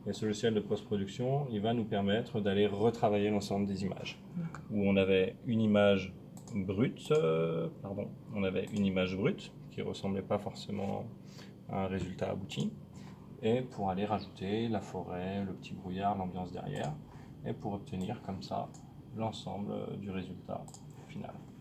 Et ce logiciel de post-production, il va nous permettre d'aller retravailler l'ensemble des images. Où on avait une image brute, qui ressemblait pas forcément à un résultat abouti, et pour aller rajouter la forêt, le petit brouillard, l'ambiance derrière, et pour obtenir comme ça l'ensemble du résultat final.